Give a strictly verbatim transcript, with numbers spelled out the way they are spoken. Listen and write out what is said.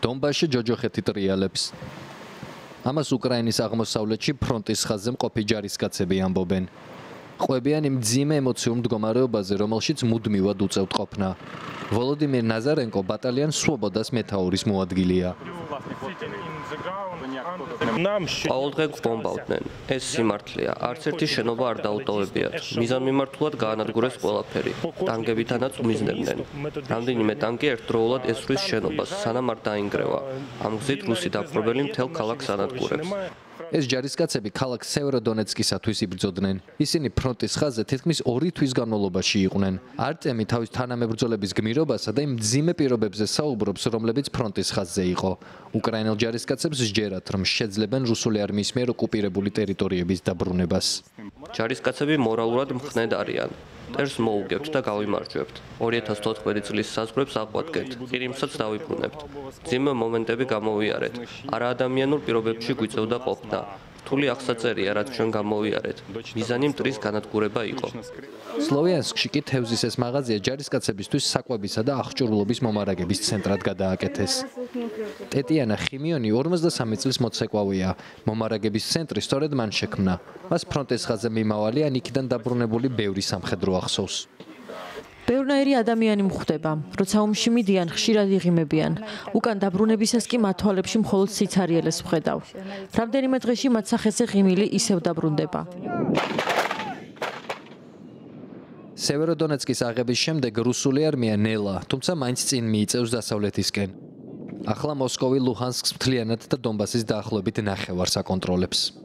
დონბასში ჯოჯოხეთი ტრიალებს. ამას უკრაინის აღმოსავლეთში ფრონტის ხაზზე მყოფი ჯარისკაცები ამბობენ. ყვებიან იმ მძიმე ემოციურ მდგომარეობაზე, რომელშიც მუდმივად უწევთ ყოფნა. ვოლოდიმირ ნაზარენკო ბატალიან სვობოდას მეთაურის მოადგილეა. ყოველდღე გვბომბავდნენ. ეს სიმართლეა. არც ერთი შენობა არ დაუტოვებიათ. მიზანმიმართულად გაანადგურეს ყველაფერი. ტანგებითანაც უმიზნებდნენ. რამდენიმე ტანკი ერთდროულად ესვრის შენობას, სანამ არ დაინგრევა. ამ გზით რუსი დაპყრობელი მთელ ქალაქს ანადგურებს. ეს ჯარისკაცები ქალაქ სევეროდონეცკისათვის იბრძოდნენ. ისინი ფრონტის ხაზზე თითქმის ორი თვის განმავლობაში იყვნენ. არტემი თავის თანამებრძოლების გმირობასა და იმ მძიმე პირობებზე საუბრობს, რომლებიც ფრონტის ხაზზე იყო. უკრაინელ ჯარისკაცებს სჯერათ, რომ შეძლებენ რუსული არმიის მიერ ოკუპირებული ტერიტორიების დაბრუნებას. ჯარისკაცები მორალურად მხნედ არიან. მტერს მოუგებთ და გავიმარჯვებთ. ორი ათას თოთხმეტი წლის საზღვრებს აღვადგენთ. ყირიმსაც დავიბრუნებთ. მძიმე მომენტები გამოვიარეთ. არაადამიანურ პირობებში გვიწევდა ყოფნა. რთული აღსაწერია, რაც ჩვენ გამოვიარეთ. მიზანი მტრის განადგურება იყო. სლოვიანსკში კი თევზის ეს მაღაზია ჯარისკაცებისთვის საკვებისა და აღჭურვილობის მომარაგების ცენტრად გადააკეთეს. ტეტიანა ხიმიონი ორმოცდასამი წლის მოცეკვავია. მომარაგების ცენტრი სწორედ მან შექმნა. მას ფრონტის ხაზზე მიმავალი ან იქიდან დაბრუნებული ბევრი სამხედრო ახსოვს. ბევრნაირი ადამიანი მხვდება, როცა ომში მიდიან, ხშირად იღიმებიან. უკან დაბრუნებისას კი მათ თვალებში მხოლოდ სიცარიელეს ვხედავ. რამდენიმე დღეში მათ სახეზე ღიმილი ისევ დაბრუნდება. სევეროდონეცკის აღების შემდეგ რუსული არმია ნელა, თუმცა მაინც წინ მიიწევს დასავლეთისკენ. ახლა მოსკოვი ლუჰანსკს მთლიანად და დონბასის დაახლოებით ნახევარს აკონტროლებს.